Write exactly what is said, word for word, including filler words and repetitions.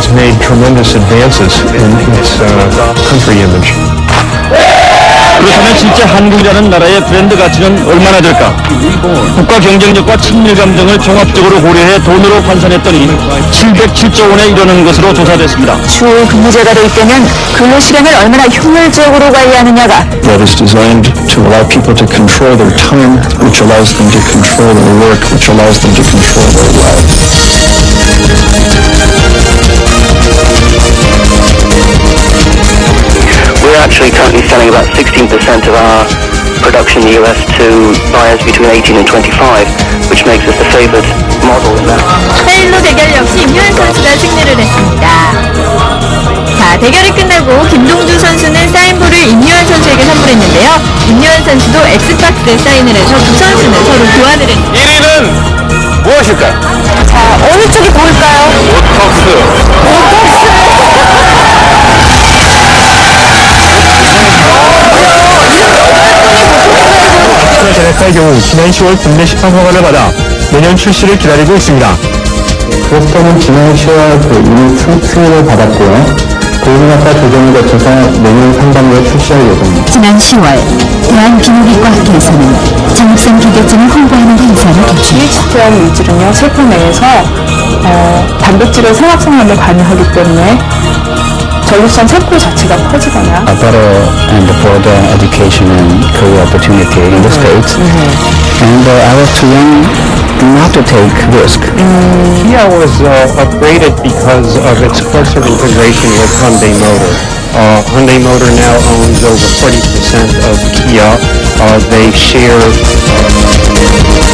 has made tremendous advances in its uh, country image. 그렇다면 실제 한국이라는 나라의 브랜드 가치는 얼마나 될까? 국가 경쟁력과 친밀감 등을 종합적으로 고려해 돈으로 환산했더니 칠백칠조 원에 이르는 것으로 조사됐습니다. 주 근무제가 도입되면 근로 시간을 얼마나 효율적으로 관리하느냐가 that is designed to allow people to control their time, which allows them to control their work, which allows them to control their lives. We're actually currently selling about sixteen percent of our production in the U S to buyers between eighteen and twenty-five, which makes us the favored model in that. 사일로 대결 역시 임요한 선수가 승리를 했습니다. 자, 대결이 끝나고 김동주 선수는 사인볼을 임요한 선수에게 선물했는데요. 임요한 선수도 엑스박스에 사인을 해서 두 선수는 서로 교환을 했습니다. 일 위는 무엇일까요? 자, 어느 쪽이 고를까요? 오톡스. 오톡스. 아스트라제네카의 경우 지난 시월 국내 시판 허가를 받아 내년 출시를 기다리고 있습니다. 그로스터는 지난 시월 그 이미 승인을 받았고요. 보험료가 조정을 거쳐서 내년 상반기에 출시할 예정입니다. 지난 시월 대한비뇨기과학회에서는 장입성 기계증을 홍보하는 행사를 개최했습니다. 이에이치티알 물질은요, 세포 내에서 어, 단백질의 생합성함을 관여하기 때문에 전립선 세포 자체가 커지거나 A better and broader education and career opportunity in the States. And uh, I was too young not to take risk. Kia was uh, upgraded because of its closer integration with Hyundai Motor. Uh, Hyundai Motor now owns over forty percent of Kia. Uh, they share... Uh